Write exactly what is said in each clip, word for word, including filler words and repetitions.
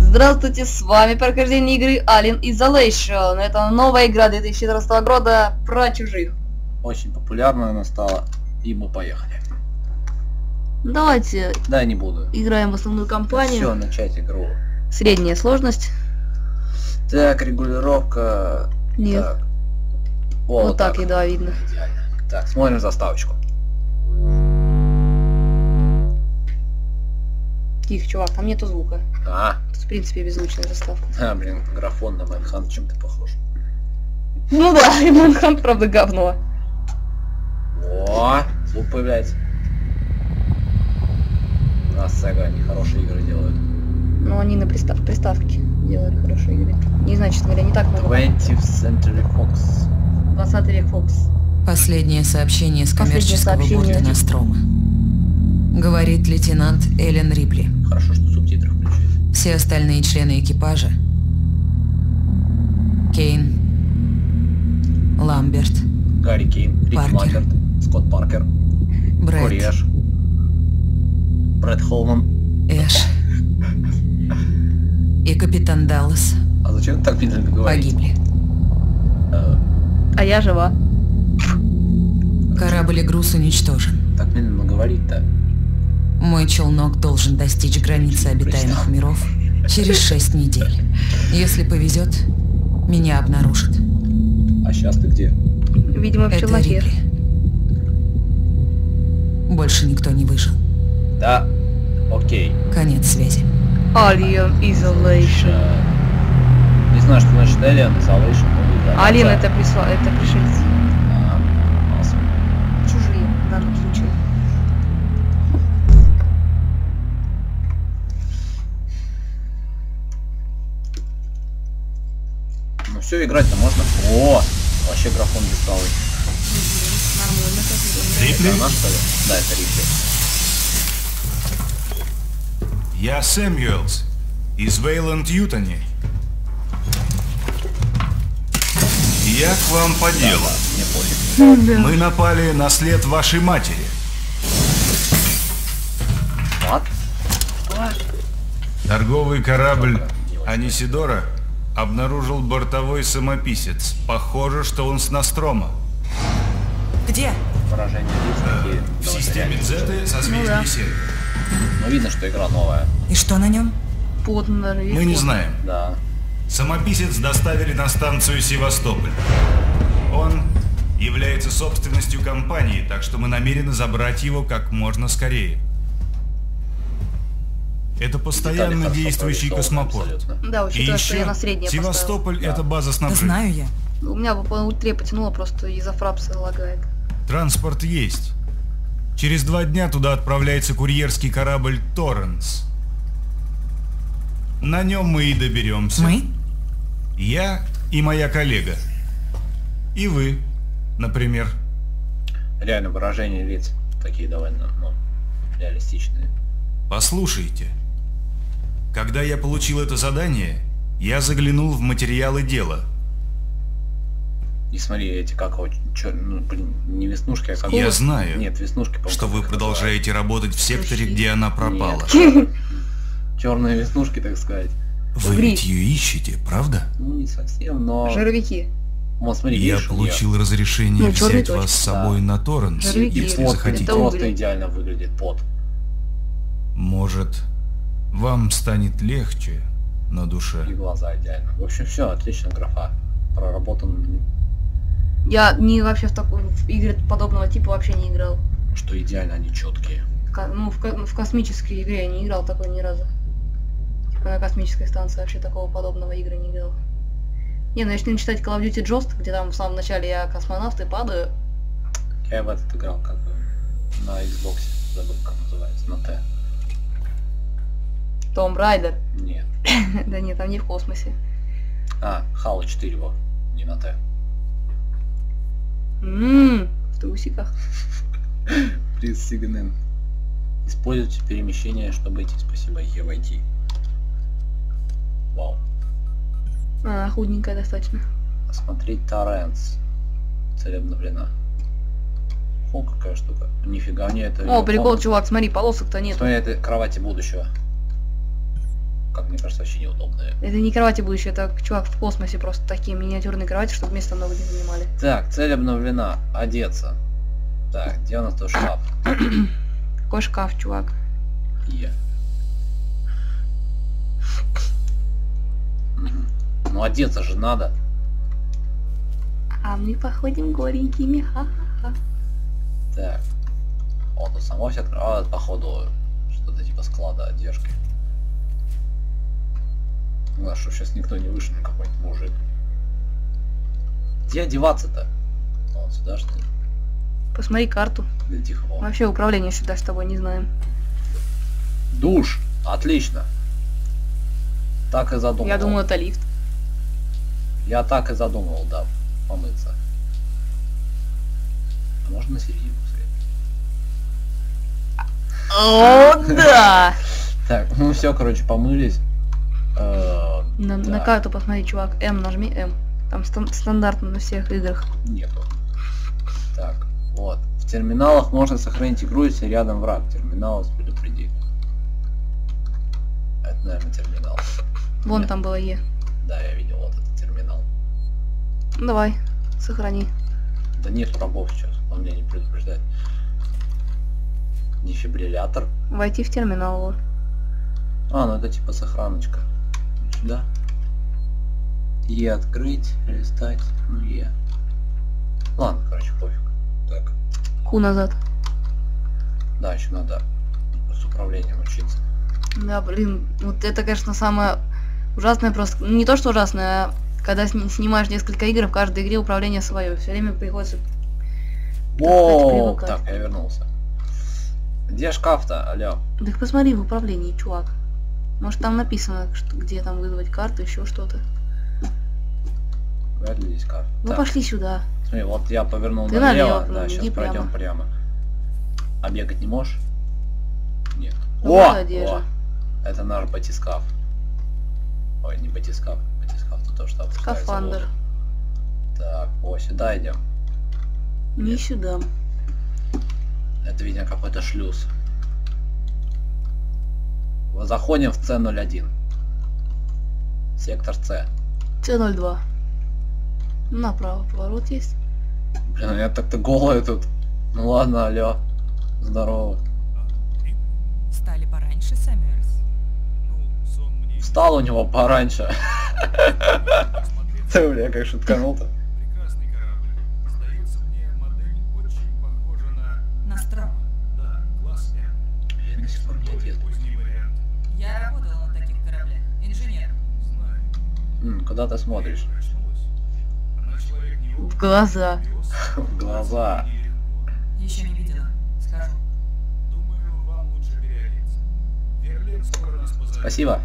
Здравствуйте, с вами прохождение игры Alien Isolation. Это новая игра две тысячи четырнадцатого года про чужих. Очень популярная она стала, и мы поехали. Давайте. Да, не буду. Играем в основную кампанию. Все, начать игру. Средняя сложность. Так, регулировка. Нет. Так. О, Вот, вот так, так. еда видно. Идеально. Так, смотрим заставочку. Тихо, чувак, там нету звука. А, Тут, в принципе, беззвучная заставка. а блин, графон на Manhunt чем-то похож. Ну да, и Manhunt, правда, говно. О, звук появляется. У нас Sega они хорошие игры делают. Но они на пристав приставке делали хорошие игры. Не знаю, честно говоря, не так много. twentieth Century Fox. двадцатый век Фокс. Последнее сообщение с Последнее коммерческого сообщение. борта Нострома. Говорит лейтенант Эллен Рипли. Хорошо, что субтитры включили. Все остальные члены экипажа. Кейн, Ламберт, Гарри Кейн, Рики Паркер. Мальберт, Скотт Паркер, Брэд, Кори Эш, Брэд Холман. Эш и капитан Даллас А зачем так медленно говорить? погибли. Э, А я жива. Корабль и груз уничтожен. так медленно говорить-то. Мой челнок должен достичь границы обитаемых миров через шесть недель. Если повезет, меня обнаружат. А сейчас ты где? Видимо, в Это челноке. Рипли. Больше никто не выжил. Да, окей. Конец связи. Alien Isolation. Э, Не знаю, что значит Alien Isolation. но да, Alien да. это присла... это пришельцы. А, класс. Чужие в данном случае. Ну все, играть-то можно. О, вообще графон бесталый. Нормально так. Это она, что ли? Да, это Рипли. Я Сэмюэлс из Вейланд-Ютани. Я к вам по делу. Мне пофиг. Мы напали на след вашей матери. What? Торговый корабль Анисидора обнаружил бортовой самописец. Похоже, что он с Нострома. Где? Выражение лиц такие. В давайте системе реально. Дзеты созвездие да. Серия. Ну видно, что игра новая. И что на нем? Потно даже. Мы не знаем. Да. Самописец доставили на станцию Севастополь. Он является собственностью компании, так что мы намерены забрать его как можно скорее. Это постоянно Детали хорошо действующий прорисованы космопорт. абсолютно. Да, И учитывая, что я еще на среднее Севастополь Да. это база Да снабжения. знаю я. поставил. У меня по ультре потянуло, просто из-за фрапса лагает. Транспорт есть. Через два дня туда отправляется курьерский корабль Торренс. На нем мы и доберемся. Мы? Я и моя коллега. И вы, например. Реально выражения лиц такие довольно, ну, реалистичные. Послушайте. Когда я получил это задание, я заглянул в материалы дела. И смотри, эти как его, чё, ну, блин, не веснушки, а как Я его- знаю, Нет, веснушки, по-моему, что как вы их продолжаете работать в секторе, где она пропала. называют. Черные веснушки, так сказать. Вы Гри. ведь ее ищете, правда? Ну, не совсем, но... Жировики. Вот, смотри, Я видишь, у неё получил разрешение Ну, черные взять вас точки. с собой на Торренс, Жировики. если пот захотите. Это просто угли. идеально выглядит, пот. Может, вам станет легче на И душе. глаза идеально. В общем, все, отлично, графа. Проработан, Я не вообще в такой в игры подобного типа вообще не играл. что идеально, они четкие. В ко- ну, в, ко- в космической игре я не играл такой ни разу. Типа на космической станции вообще такого подобного игры не играл. Не, ну если читать Call of Duty Ghost, где там в самом начале я космонавт и падаю. Я в этот играл как бы на Xbox, забыл как называется, на Т. Том Райдер. Нет. Да нет, там не в космосе. А, Halo четыре, во, не на Т. Ммм, в трусиках. Приз Сигнен. Используйте перемещение, чтобы идти. Спасибо, Е войти. Вау. А, худенькая достаточно. Осмотреть Торренс. Цель обновлена. О, какая штука. Нифига не это. О, её прикол, комната. чувак, смотри, полосок-то нет. Смотри, это кровати будущего. как мне кажется, вообще неудобные. Это не кровати будущее, это чувак в космосе, просто такие миниатюрные кровати, чтобы места много не занимали. Так, цель обновлена. Одеться. Так, где у нас тут шкаф? Какой шкаф, чувак? Е. Мгм. Ну одеться же надо. А мы походим голенькими, ха-ха-ха. Так. Вот тут само все открывают, походу, что-то типа склада одежки. Ну, что сейчас никто не вышел, ну, какой-нибудь мужик. Где одеваться-то? Вот сюда, что ли? Посмотри карту. Или тихо. Вон. Вообще управление сюда с тобой не знаем. Душ! Отлично! Так и задумал. Я думаю, это лифт. Я так и задумывал, да, помыться. А можно на середину средь? О, да! Так, ну все, короче, помылись. Э, На, на так, карту посмотри, чувак. М, нажми М. Там стан- стандартно на всех играх. Нету. Так, вот. В терминалах можно сохранить игру, если рядом враг. Терминал предупреди. Это, наверное, терминал. Вон Нет. там было Е. Да, я видел, вот это терминал. Ну, давай, сохрани. Да нет врагов сейчас, он меня не предупреждает. Дефибриллятор. Войти в терминал. Вот. А, ну это типа сохраночка. Сюда. Е открыть, листать, ну Е. Ладно, короче, пофиг. Так, Ку назад. да, еще надо с управлением учиться. Да, блин, вот это, конечно, самое ужасное просто. Ну, не то, что ужасное, а когда сни- снимаешь несколько игр, в каждой игре управление свое. Все время приходится... Воу, привыкать. так, я вернулся. Где шкаф-то, алло? Да их посмотри в управлении, чувак. Может там написано, что, где там вызвать карту, еще что-то. Вряд ли здесь карта. Ну Так, пошли сюда. смотри, вот я повернул Ты налево, налево, да, иди сейчас прямо. пройдем прямо. А бегать не можешь? Нет. Ну, О, вот одежда. о, это наш батискаф. Ой, не батискаф, батискаф это то, что опускается в Скафандр. воду. Так, о, сюда идем. Не Нет. сюда. Это, видимо, какой-то шлюз. Вот заходим в С ноль один. Сектор С. С ноль два. Направо поворот есть. Блин, я так-то голый тут. Ну ладно, алло. Здорово. Встали пораньше, Сэмюэльс? Ну, сон мне Встал у него пораньше. посмотреть. Ты, бля, как шутканул-то. Прекрасный корабль. Сдается мне, модель очень похожа на... Настрома. Да, класс М. Я до сих пор не одет. Поздний вариант. Я работала на таких кораблях. Инженер. Знаю. М, Куда ты смотришь? Очнулась. Она человек не В глаза. пес, В глаза. нелегко. Еще не видела. Скажу. Думаю, вам лучше переодеться. Верлен скоро нас позовет. Спасибо.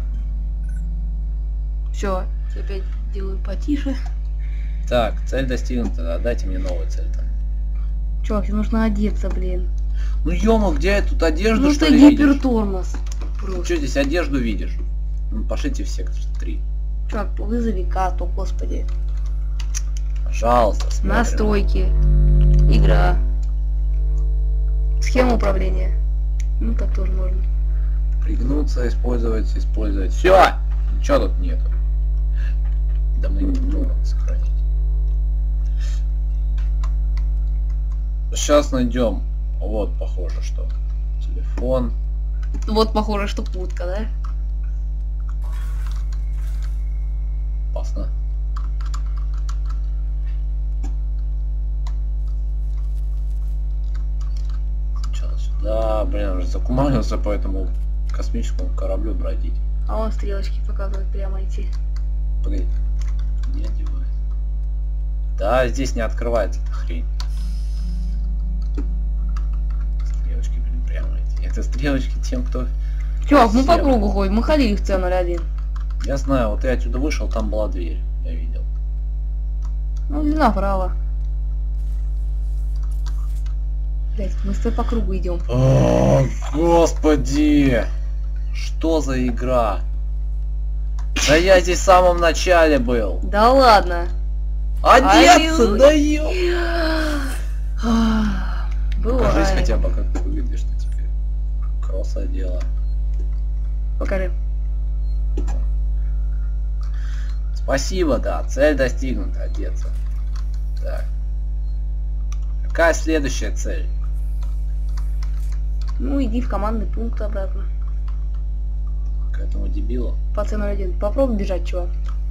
Все, опять делаю потише. Так, цель достигнута. Да, дайте мне новую цель-то. Чувак, тебе нужно одеться, блин. Ну ё где я тут одежду, Ну что ты ли, видишь? гипертормоз. Ты Просто. что здесь одежду видишь? Ну, пошлите в сектор три. Чувак, вызови карту, господи. Пожалуйста, смотрим. Настройки. Игра. Схема управления. Ну так тоже можно. Пригнуться, использовать, использовать. Все! Ничего тут нету. Да мы не можем сохранить. Сейчас найдем. Вот, похоже, что. Телефон. Вот похоже, что путка, да? Опасно. Сначала сюда. Блин, уже закуманился по этому космическому кораблю бродить. А он стрелочки показывает прямо идти. Погоди. Не одевает. Да, здесь не открывается эта хрень. Стрелочки, блин, прямо идти. Это стрелочки тем, кто... Чувак, мы по Схема. кругу ходим, мы ходили в С ноль один. Я знаю, вот я отсюда вышел, там была дверь. Я видел. Ну, иди направо. Блять, мы с тобой по кругу идем. О, господи! Что за игра? Да я здесь в самом начале был. Да ладно. Одеться, Аллилуйя. да ё... Покажись Бывает. хотя бы, как ты выглядишь ты теперь. Кросс одела. Покажи. Спасибо, да. Цель достигнута, одеться. Так. Какая следующая цель? Ну, иди в командный пункт обратно. К этому дебилу? По С ноль один. Попробуй бежать, чувак.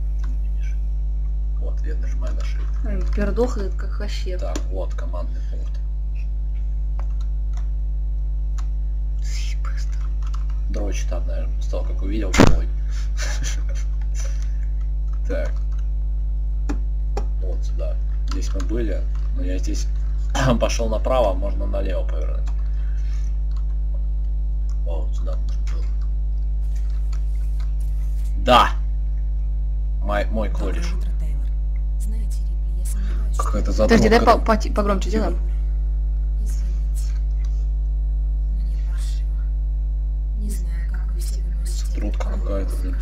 Вот, я нажимаю на shift. Пердохает как вообще. Так, вот, командный пункт. Дрочь там, наверное, после того, как увидел твой. Так. Вот сюда. Здесь мы были, но я здесь пошел направо, можно налево повернуть. Вот сюда можно было. Да! Мой, мой кореш. Какая-то задумка. Подожди, дай по по погромче сделаем. Трудка какая-то, блин.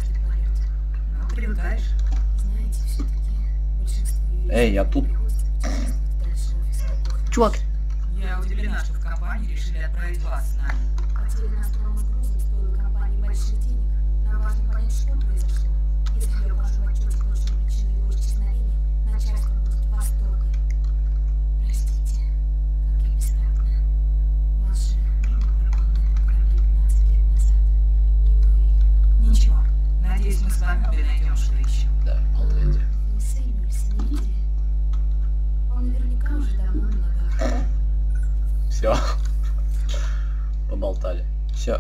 Эй, я тут. Чувак. Я удивлена, что в компании решили отправить вас с нами. Хотели нас прямо с грузом, стоило компании больших денег. Нам важно понять, что произошло. Если я укажу в отчете точную причину его исчезновения, начальство будет в восторге. Простите, как я бестактна. Вас же мама пропала на этом корабле пятнадцать лет назад. И вы... Ничего. Надеюсь, мы с вами обе найдем, что ищем. Да, молодец. Вы Сэмюэльса не видели? Он наверняка уже давно на ногах. Все. Поболтали. Все.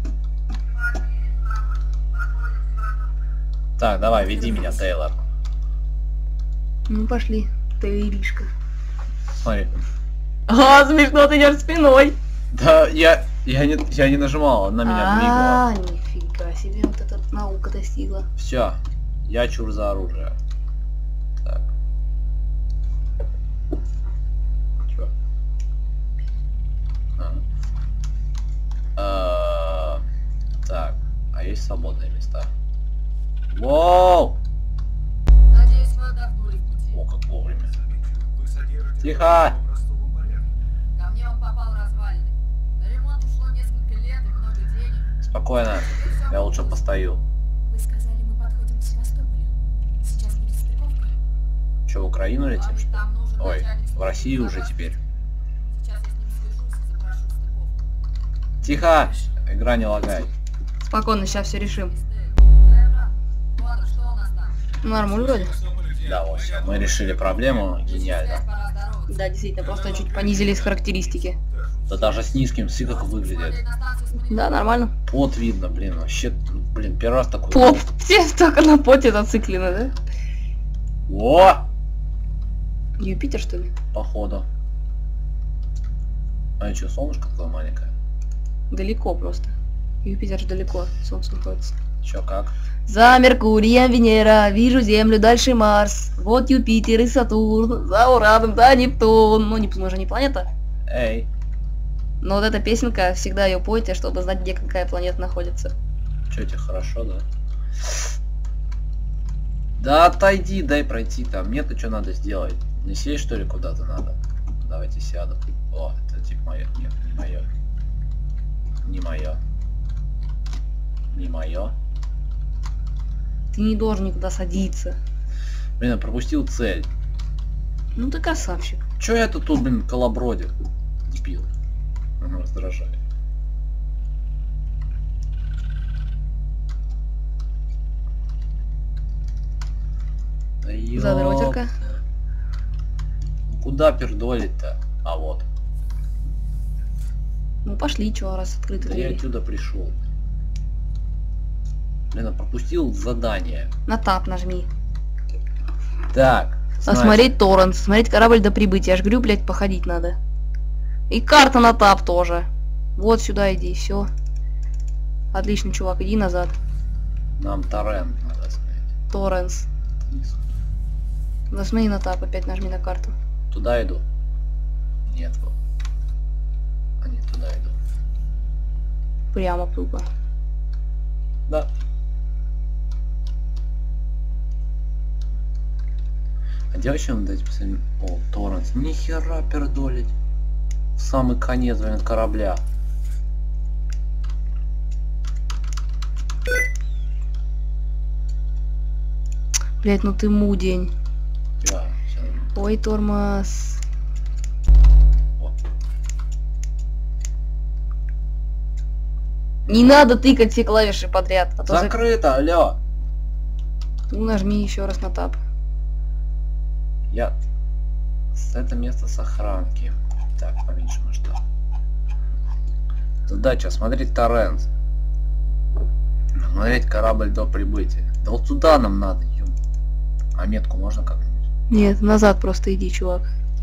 Так, давай, веди меня, Тейлор. Ну пошли, Тейлишка. Смотри. А, смешно, ты идешь спиной. Да, я, я не, я не нажимал, она меня двигала. А, нифига себе, вот эта наука достигла. Все, я чур за оружие. Так. Чё? А. А, так, а есть свободные места? Воу! Надеюсь, вы отдохнули в пути. О, как вовремя. Вы содержите Тихо! в простом порядке. Ко мне он попал развалины. На ремонт ушло несколько лет и много денег. Спокойно, я лучше постою. Вы сказали, мы подходим к Севастополю. Сейчас будет стыковка. Че, в Украину летим? Вам ведь там нужен Ой, начальник в службы Россию уже безопасности. теперь. Сейчас я с ним свяжусь и запрошу стыковку. Тихо! Игра не лагай. Спокойно, сейчас все решим. Ладно, что у нас там? Нормально вроде. Да, вот все, мы решили проблему. Гениально. Пора здороваться. Да, действительно, просто чуть понизились характеристики. Да даже с низким, смотри, как выглядит. Смотреть на станцию с монитором. Да, нормально. Пот видно, блин, вообще, блин, первый раз такой. Пот. Все только на поте зациклены, да? О! Юпитер, что ли? Походу. А что, солнышко такое маленькое? Далеко просто. Юпитер же далеко, Солнце находится. Чё, как? За Меркурием Венера, вижу Землю, дальше Марс. Вот Юпитер и Сатурн, за Ураном, да Нептун. Ну, Нептун же не планета. Эй, Но вот эта песенка, всегда ее пойте, чтобы знать, где какая планета находится. чё тебе хорошо, да? Да отойди, дай пройти там. Мне-то что надо сделать? Не сесть, что ли, куда-то надо? Давайте сяду. О, это типа мое. Нет, не мое. Не мое. Не мое. Ты не должен никуда садиться. Блин, я пропустил цель. Ну ты красавчик. Чё это тут, блин, колобродит? Дебил. Ага, раздражает. Да ёп. Задротерка. Куда пердолить-то? А вот. Ну пошли, чё, раз открыты Да я двери. отсюда пришел. Блин, я пропустил задание. На тап нажми. Так. значит, Осмотреть торрент, смотреть корабль до прибытия. Я ж говорю, блядь, походить надо. И карта на тап тоже. Вот сюда иди, все. Отлично, чувак, иди назад. Нам торрент надо смотреть. Торренс. Нажми на тап, опять нажми на карту. Туда иду. Нет. вот. А нет, туда иду. Прямо тупо. Да. А где вообще надо этим самим... О, торрент. Нихера пердолить. В самый конец, блин, корабля. Блять, ну ты мудень. Я, щас. Ой, тормоз. О. Не надо тыкать все клавиши подряд. А то за- Закрыто, алло. Ну, нажми еще раз на тап. Я... С это место сохранки. Так, поменьше масштаб. Задача, смотреть торрент. Смотреть корабль до прибытия. Да вот туда нам надо, ё. А метку можно как-нибудь? Нет, назад просто иди, чувак.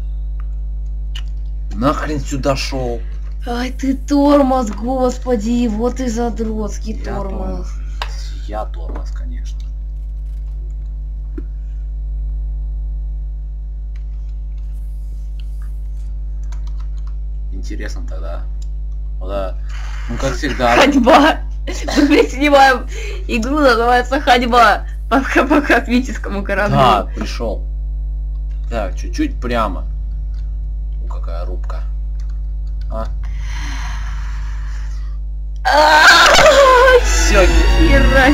Нахрен сюда шел? Ай ты тормоз, господи, вот и задротский Я тормоз. Я тормоз, конечно. Интересно тогда. Ну да. Ну как всегда. Ходьба! Мы снимаем игру, называется «Ходьба» по, по космическому кораблю. Так, пришел. Так, чуть-чуть прямо. О, какая рубка. А? Все, Хера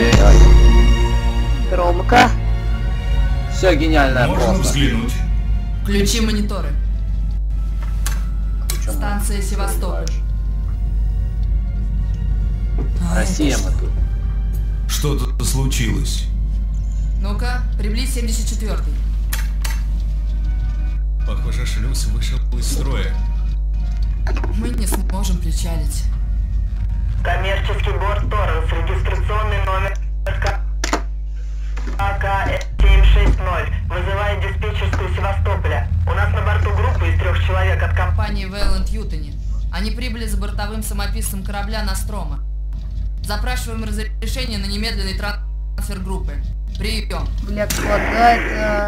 себе! Громко. все гениальное Можно просто. взглянуть. Включи мониторы. Ты чё, Станция мать, Севастополь. понимаешь? Россия мы тут. Что-то случилось. Ну-ка, приблизь семьдесят четвёртый. Похоже, шлюз вышел из строя. Мы не сможем причалить. Коммерческий борт Торренс, регистрационный номер А К семь шесть ноль. Вызывает диспетчерскую Севастополя. У нас на борту группа из трех человек от компании. Компании Вейланд Ютони. Они прибыли за бортовым самописцем корабля Нострома. Запрашиваем разрешение на немедленный трансфер группы. Прием. Бля, как лагает.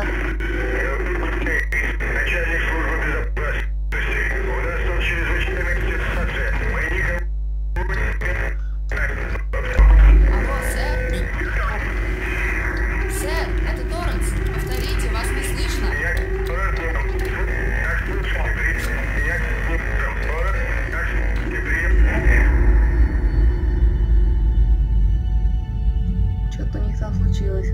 Начальник службы безопасности. У нас тут чрезвычайная ситуация. Мы Алло, сэр? Сэр, это Торренс. Повторите, вас не слышно. Что-то у них там случилось.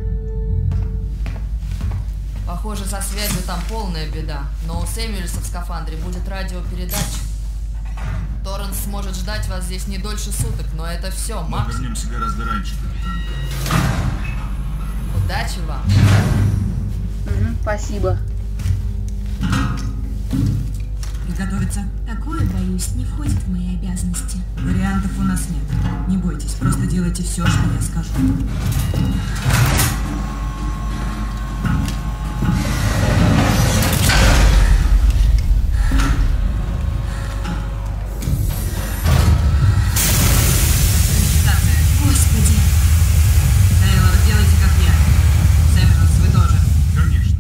Похоже, со связью там полная беда, но у Сэмюэльса в скафандре будет радиопередача. Торренс сможет ждать вас здесь не дольше суток, но это все, Мы Макс. вернемся гораздо раньше, капитан. Удачи вам. Угу, спасибо. Приготовиться. Такое, боюсь, не входит в мои обязанности. Вариантов у нас нет. Не бойтесь, просто делайте все, что я скажу. Господи! Тейлор, делайте как я. Сэмюэлс, вы тоже. Конечно.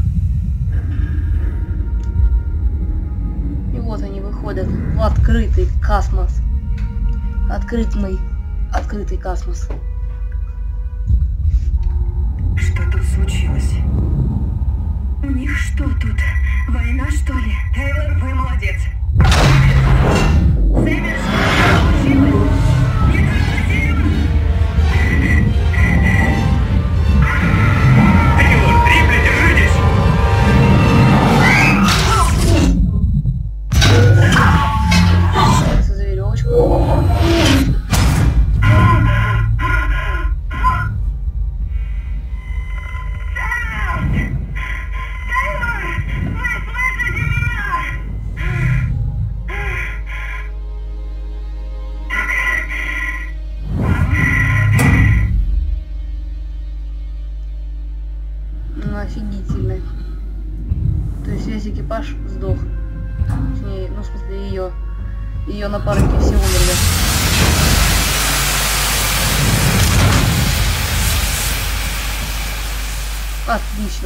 И вот они выходят в открытый космос. Открытый, открытый космос. Что тут случилось? У них что тут? Война, что ли? Тейлор, вы молодец. Сэмюэль, что случилось? Недопустимо! Тейлор, Рипли, держитесь! За веревочку. Ну, офигительно. То есть весь экипаж сдох. Точнее, ну, в смысле, ее. Ее напарники все умерли. Отлично.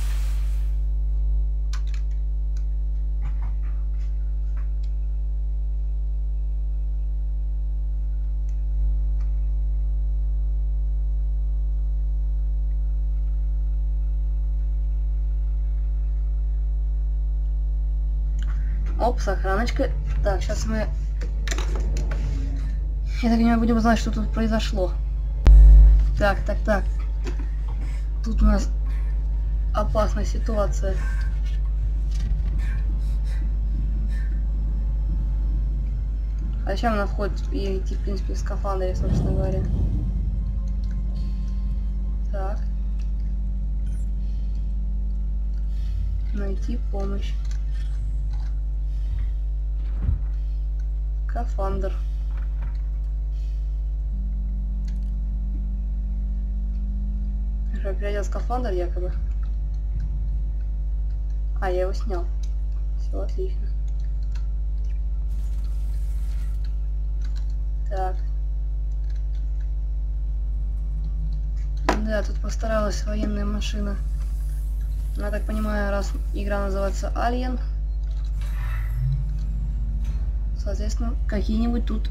Оп, сохраночка. Так, сейчас мы... Я так понимаю, будем знать, что тут произошло. Так, так, так. Тут у нас опасная ситуация. А зачем она входит и идти, в принципе, в скафандре, собственно говоря? Так. Найти помощь. Скафандр. Опять я скафандр якобы. А, я его снял. Все отлично. Так. Да, тут постаралась военная машина. Я так понимаю, раз игра называется Alien, соответственно, какие-нибудь тут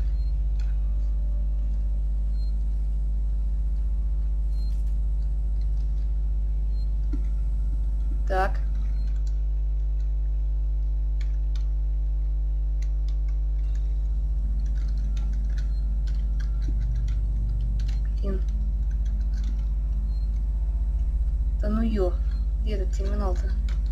так. Блин. Да ну ё. Где этот терминал-то?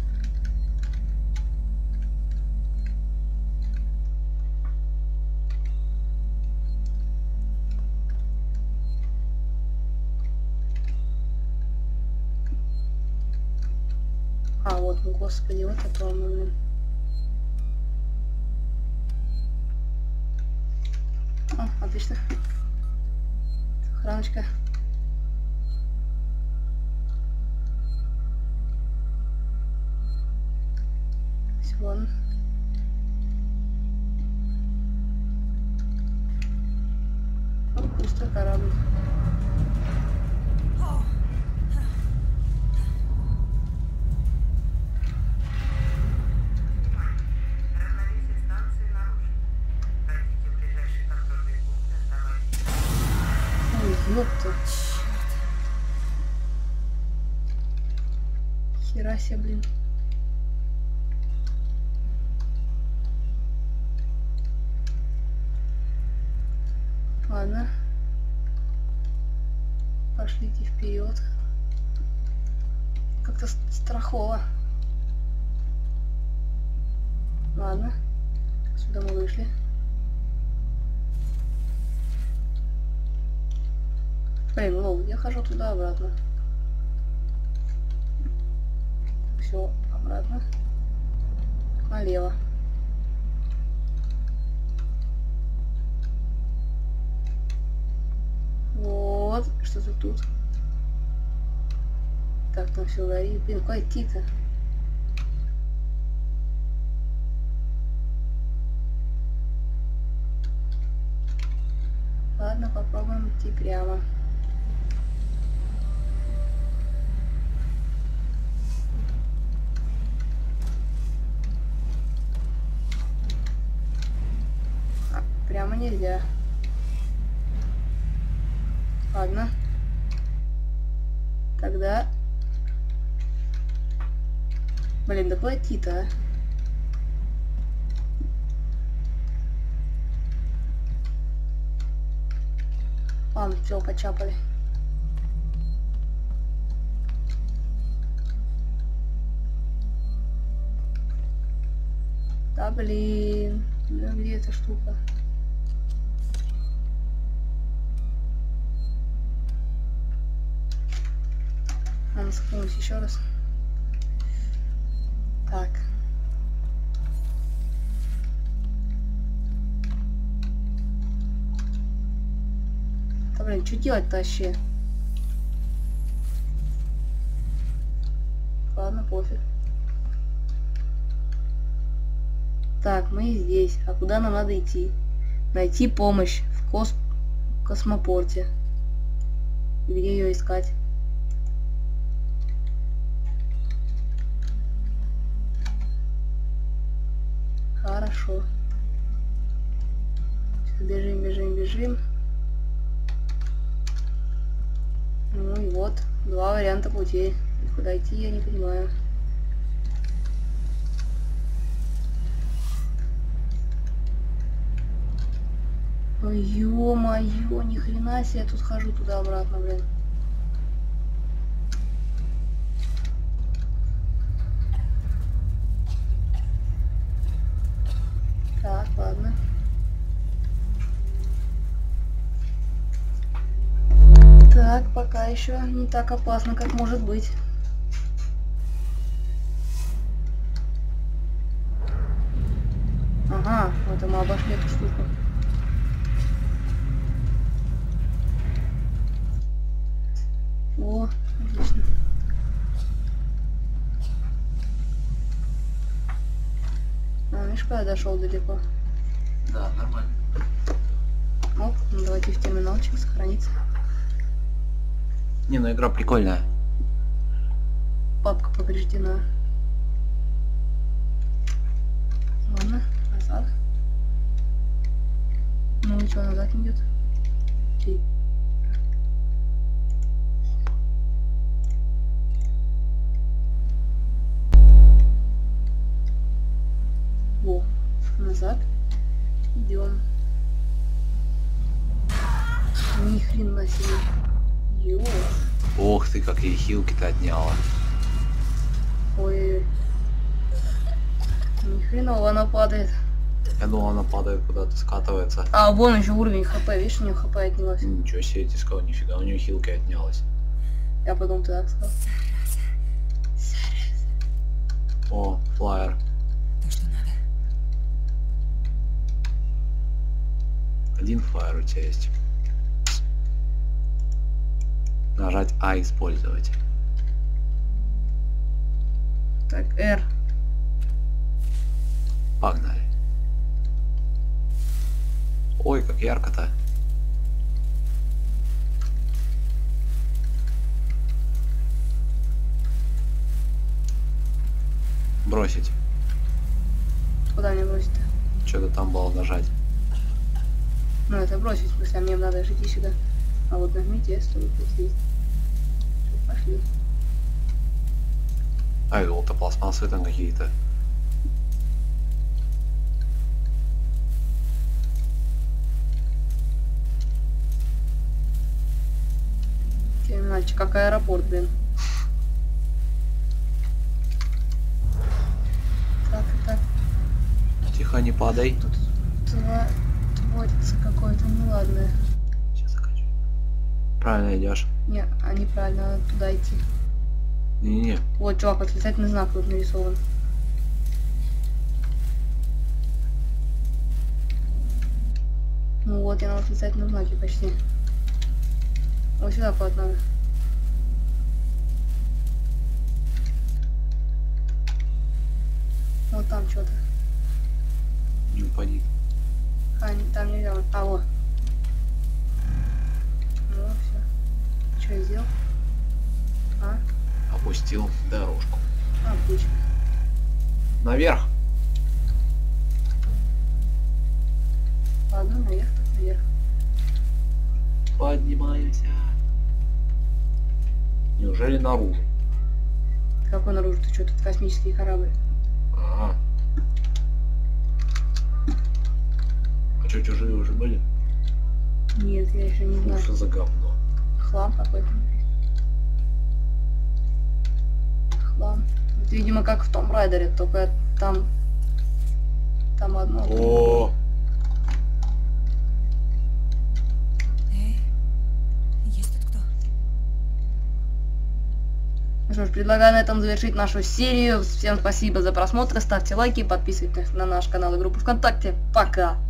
А, вот, ну господи, вот это он, блин. О, отлично. Охраночка. Вон. О, пустой корабль. Равновесие станции нарушено. Пройдите в ближайший контрольный пункт и оставайтесь. Ой, ёпта. Хера себе, блин. Ладно. Пошлите вперед. Как-то страхово. Ладно. Сюда мы вышли. Блин, лол, я хожу туда-обратно. Все, обратно. Налево. Вот, что-то тут. Так, там все горит. Блин, куда идти-то? Ладно, попробуем идти прямо. А, прямо нельзя. Ладно. Тогда... Блин, да куда идти-то, а? Ладно, все, почапали. Да блин, ну где эта штука? Надо сохранить еще раз. Так. Да блин, что делать-то вообще? Ладно, пофиг. Так, мы здесь. А куда нам надо идти? Найти помощь в кос... космопорте. Где ее искать? Хорошо. Бежим, бежим, бежим. Ну и вот, два варианта путей. Куда идти, я не понимаю. Ой, ё-моё, ни хрена себе, я тут хожу туда-обратно, блин. еще не так опасно, как может быть. Ага, вот и мы обошли эту штуку. О, отлично. А, видишь, когда дошел далеко. Да, нормально. Оп, ну давайте в терминалчик сохраниться. Не, ну игра прикольная. Папка повреждена. Ладно, назад. Ну ничего, назад не идет. Окей. О, назад. Идем. Ни хрена себе. Ё. Ох ты, как ей хилки-то отняла. Ой. Ни хрена она падает. Я думал, она падает куда-то, скатывается. А, вон еще уровень хп, видишь, у нее хп отнялось. Ничего себе, я тебе сказал, нифига, у нее хилки отнялась. Я потом ты так сказал. О, флайер. То, что надо. Один флайер у тебя есть. Нажать А использовать. Так, R. Погнали. Ой, как ярко-то. Бросить. Куда мне бросить-то? Что-то там было нажать. Ну это бросить, в смысле, а мне надо же идти сюда. А вот нажмите S, чтобы здесь. Всё, пошли. А, это пластмассы там какие-то. Терминальчик, как аэропорт, блин. Так, так, Тихо, не падай. тут тва- творится какое-то неладное. Сейчас закачу. Правильно идешь. Не, а неправильно, надо туда идти. Не-не-не. Вот, чувак, восклицательный знак тут нарисован. Ну вот, я на восклицательном знаке почти. Вот сюда куда надо. Вот там что-то. Не упади. А, не- там нельзя. А, вот. Ну, все. Что я сделал? А? Опустил дорожку. Отлично. Наверх. Ладно, наверх, так наверх. Поднимаемся. Неужели наружу? Какой наружу? Ты что, тут космический корабль? Ага. А что, чужие уже были? Нет, я еще не Ну, знаю. что за говно? Хлам какой-то. Хлам. Это, видимо, как в Том Райдере, только там... Там одно. О, Эй, есть тут кто? Ну что ж, предлагаю на этом завершить нашу серию. Всем спасибо за просмотр, ставьте лайки, подписывайтесь на наш канал и группу ВКонтакте. Пока!